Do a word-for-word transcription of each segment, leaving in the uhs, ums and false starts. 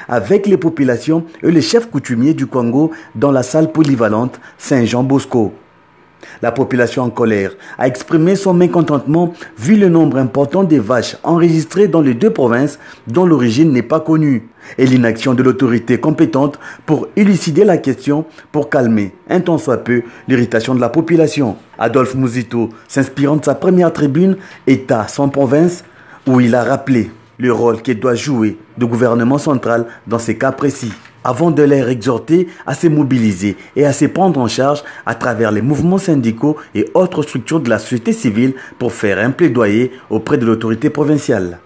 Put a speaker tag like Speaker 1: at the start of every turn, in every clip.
Speaker 1: avec les populations et les chefs coutumiers du Congo dans la salle polyvalente Saint-Jean-Bosco. La population en colère a exprimé son mécontentement vu le nombre important de vaches enregistrées dans les deux provinces dont l'origine n'est pas connue et l'inaction de l'autorité compétente pour élucider la question pour calmer un tant soit peu l'irritation de la population. Adolphe Muzito, s'inspirant de sa première tribune État sans province, où il a rappelé le rôle que doit jouer le gouvernement central dans ces cas précis, avant de les exhorter à se mobiliser et à se prendre en charge à travers les mouvements syndicaux et autres structures de la société civile pour faire un plaidoyer auprès de l'autorité provinciale.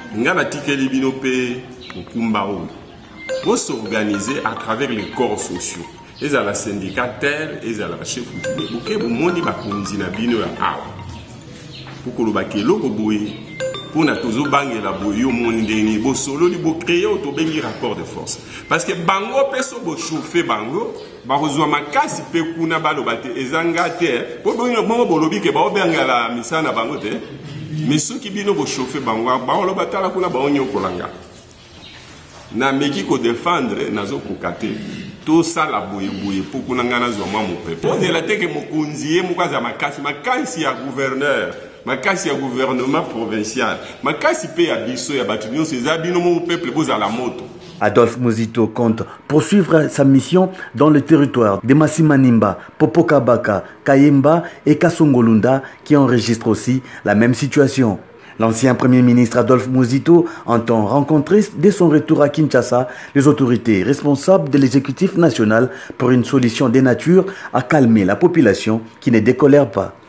Speaker 2: Pour s'organiser à travers les corps sociaux. Ils ont la syndicataire, ils ont la chef coutumier. Pour que vous mondiez ma conzina bino ya awa. Pour que le bakelo boboye. Pour na tozo bange la boye au monde ndeni bo solo li bo créer auto bengi rapport de force. Parce que bango peso bo chauffer bango, ba rozwa makasi pe kuna balo bate ezanga te. Pour bongo bongo bolobi ke ba obenga la misana bango te. Mais ceux qui bino bo chauffer bango ba lo batala kuna ba onyo kolanga. Na meki ko défendre nazo kokate tout ça la boye boye pour qu'on ngana zo mwa mopepe on de la teke mokunziye mukaza makasi makasi ya gouverneur makasi ya gouvernement provincial makasi pe ya biso ya batunyo ces abino mo peuple boza la moto.
Speaker 1: Adolphe Muzito compte poursuivre sa mission dans le territoire de Masimanimba, Popokabaka, Kayemba et Kasongolunda qui enregistrent aussi la même situation. L'ancien Premier ministre Adolphe Muzito entend rencontrer dès son retour à Kinshasa les autorités responsables de l'exécutif national pour une solution de nature à calmer la population qui ne décolère pas.